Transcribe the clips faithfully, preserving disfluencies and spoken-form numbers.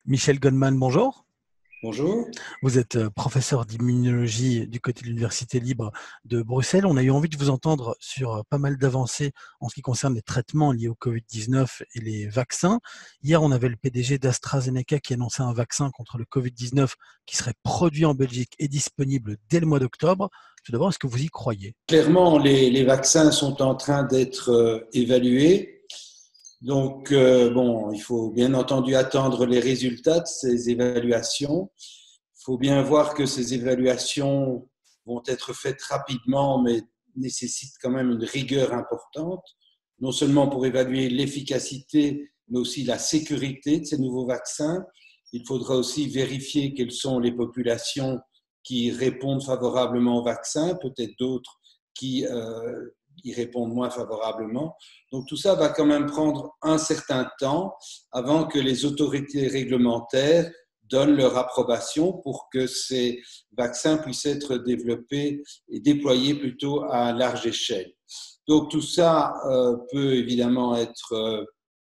Michel Goldman, bonjour. Bonjour. Vous êtes euh, professeur d'immunologie du côté de l'Université libre de Bruxelles. On a eu envie de vous entendre sur euh, pas mal d'avancées en ce qui concerne les traitements liés au covid dix-neuf et les vaccins. Hier, on avait le P D G d'AstraZeneca qui annonçait un vaccin contre le covid dix-neuf qui serait produit en Belgique et disponible dès le mois d'octobre. Tout d'abord, est-ce que vous y croyez? Clairement, les, les vaccins sont en train d'être euh, évalués. Donc, euh, bon, il faut bien entendu attendre les résultats de ces évaluations. Il faut bien voir que ces évaluations vont être faites rapidement, mais nécessitent quand même une rigueur importante, non seulement pour évaluer l'efficacité, mais aussi la sécurité de ces nouveaux vaccins. Il faudra aussi vérifier quelles sont les populations qui répondent favorablement au vaccin, peut-être d'autres qui euh, y répondent moins favorablement. Donc tout ça va quand même prendre un certain temps avant que les autorités réglementaires donnent leur approbation pour que ces vaccins puissent être développés et déployés plutôt à large échelle. Donc tout ça euh, peut évidemment être euh,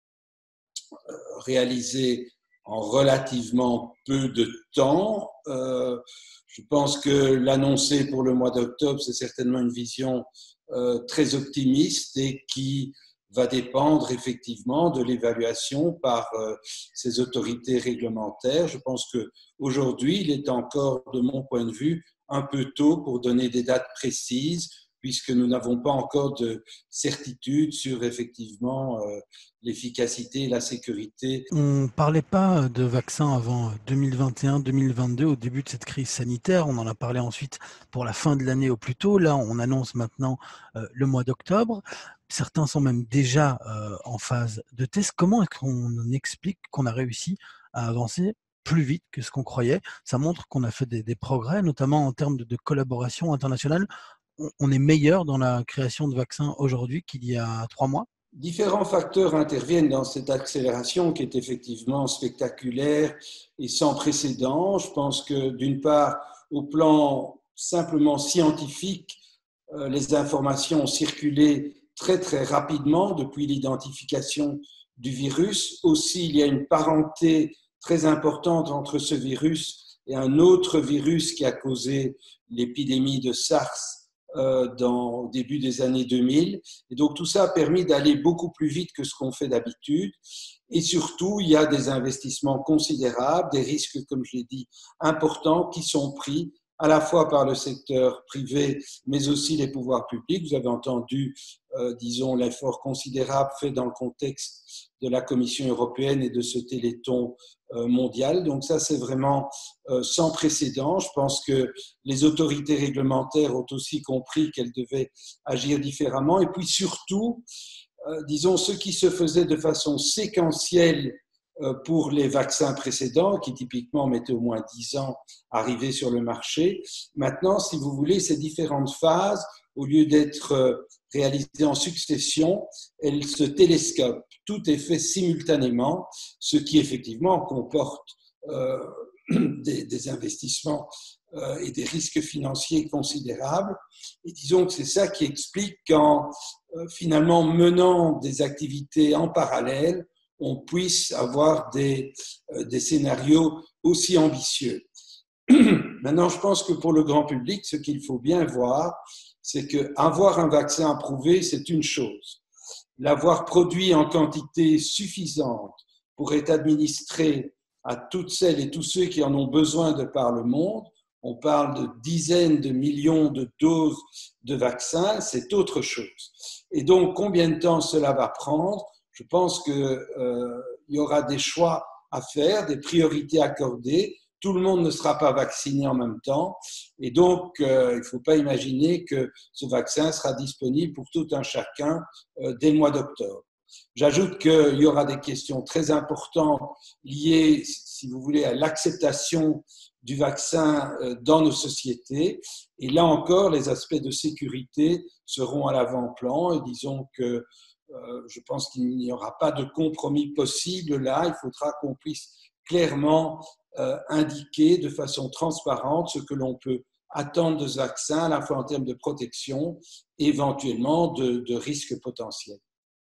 réalisé en relativement peu de temps. Euh, je pense que l'annoncer pour le mois d'octobre, c'est certainement une vision euh, très optimiste et qui va dépendre effectivement de l'évaluation par euh, ces autorités réglementaires. Je pense qu'aujourd'hui, il est encore, de mon point de vue, un peu tôt pour donner des dates précises, puisque nous n'avons pas encore de certitude sur effectivement euh, l'efficacité et la sécurité. On ne parlait pas de vaccins avant deux mille vingt et un, deux mille vingt-deux, au début de cette crise sanitaire. On en a parlé ensuite pour la fin de l'année au plus tôt. Là, on annonce maintenant euh, le mois d'octobre. Certains sont même déjà euh, en phase de test. Comment est-ce qu'on explique qu'on a réussi à avancer plus vite que ce qu'on croyait? Ça montre qu'on a fait des, des progrès, notamment en termes de, de collaboration internationale. On, on est meilleur dans la création de vaccins aujourd'hui qu'il y a trois mois. Différents facteurs interviennent dans cette accélération qui est effectivement spectaculaire et sans précédent. Je pense que d'une part, au plan simplement scientifique, euh, les informations ont circulé très très rapidement depuis l'identification du virus. Aussi, il y a une parenté très importante entre ce virus et un autre virus qui a causé l'épidémie de SARS euh, dans, au début des années deux mille. Et donc tout ça a permis d'aller beaucoup plus vite que ce qu'on fait d'habitude. Et surtout, il y a des investissements considérables, des risques, comme je l'ai dit, importants qui sont pris à la fois par le secteur privé, mais aussi les pouvoirs publics. Vous avez entendu, euh, disons, l'effort considérable fait dans le contexte de la Commission européenne et de ce téléthon euh, mondial. Donc ça, c'est vraiment euh, sans précédent. Je pense que les autorités réglementaires ont aussi compris qu'elles devaient agir différemment. Et puis surtout, euh, disons, ce qui se faisait de façon séquentielle pour les vaccins précédents, qui typiquement mettaient au moins dix ans à arriver sur le marché. Maintenant, si vous voulez, ces différentes phases, au lieu d'être réalisées en succession, elles se télescopent. Tout est fait simultanément, ce qui effectivement comporte euh, des, des investissements euh, et des risques financiers considérables. Et disons que c'est ça qui explique qu'en euh, finalement menant des activités en parallèle, on puisse avoir des, euh, des scénarios aussi ambitieux. Maintenant, je pense que pour le grand public, ce qu'il faut bien voir, c'est qu'avoir un vaccin approuvé, c'est une chose. L'avoir produit en quantité suffisante pour être administré à toutes celles et tous ceux qui en ont besoin de par le monde, on parle de dizaines de millions de doses de vaccins, c'est autre chose. Et donc, combien de temps cela va prendre? Je pense qu'il euh, y aura des choix à faire, des priorités accordées. Tout le monde ne sera pas vacciné en même temps. Et donc, euh, il ne faut pas imaginer que ce vaccin sera disponible pour tout un chacun euh, dès le mois d'octobre. J'ajoute qu'il y aura des questions très importantes liées, si vous voulez, à l'acceptation du vaccin dans nos sociétés. Et là encore, les aspects de sécurité seront à l'avant-plan. Et disons que Euh, je pense qu'il n'y aura pas de compromis possible là. Il faudra qu'on puisse clairement euh, indiquer de façon transparente ce que l'on peut attendre de ce vaccin, à la fois en termes de protection et éventuellement de, de risques potentiels.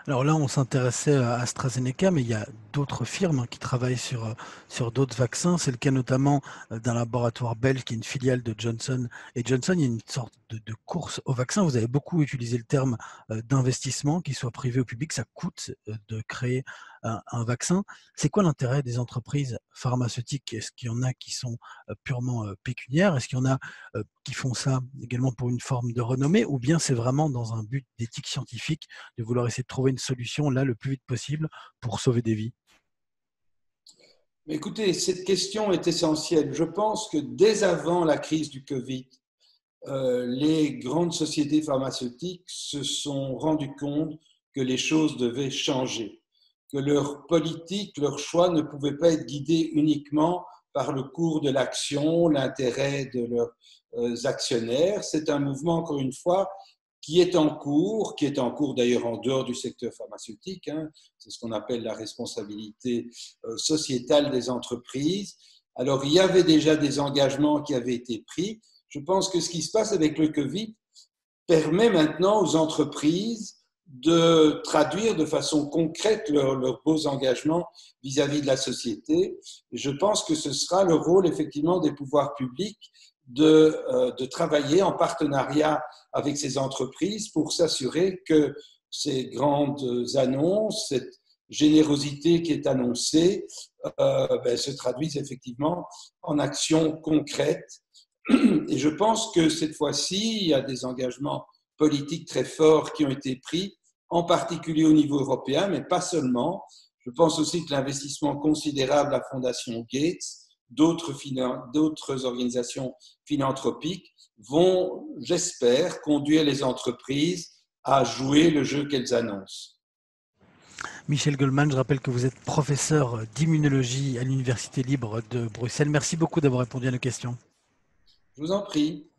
Alors là, on s'intéressait à AstraZeneca, mais il y a d'autres firmes hein, qui travaillent sur, euh, sur d'autres vaccins. C'est le cas notamment euh, d'un laboratoire belge qui est une filiale de Johnson et Johnson. Il y a une sorte de, de course au vaccin. Vous avez beaucoup utilisé le terme euh, d'investissement, qu'il soit privé ou public. Ça coûte euh, de créer un, un vaccin. C'est quoi l'intérêt des entreprises pharmaceutiques? Est-ce qu'il y en a qui sont euh, purement euh, pécuniaires? Est-ce qu'il y en a euh, qui font ça également pour une forme de renommée? Ou bien c'est vraiment dans un but d'éthique scientifique de vouloir essayer de trouver une solution là le plus vite possible pour sauver des vies? Mais écoutez, cette question est essentielle. Je pense que dès avant la crise du Covid, euh, les grandes sociétés pharmaceutiques se sont rendues compte que les choses devaient changer, que leur politique, leur choix ne pouvaient pas être guidés uniquement par le cours de l'action, l'intérêt de leurs euh, actionnaires. C'est un mouvement, encore une fois, qui est en cours, qui est en cours d'ailleurs en dehors du secteur pharmaceutique. Hein, c'est ce qu'on appelle la responsabilité euh, sociétale des entreprises. Alors, il y avait déjà des engagements qui avaient été pris. Je pense que ce qui se passe avec le Covid permet maintenant aux entreprises de traduire de façon concrète leurs leur beaux engagements vis-à-vis de la société. Et je pense que ce sera le rôle effectivement des pouvoirs publics de, euh, de travailler en partenariat avec ces entreprises pour s'assurer que ces grandes annonces, cette générosité qui est annoncée, euh, ben, se traduisent effectivement en actions concrètes. Et je pense que cette fois-ci, il y a des engagements politiques très forts qui ont été pris, en particulier au niveau européen, mais pas seulement. Je pense aussi que l'investissement considérable de la Fondation Gates, d'autres, d'autres organisations philanthropiques vont, j'espère, conduire les entreprises à jouer le jeu qu'elles annoncent. Michel Goldman, je rappelle que vous êtes professeur d'immunologie à l'Université libre de Bruxelles. Merci beaucoup d'avoir répondu à nos questions. Je vous en prie.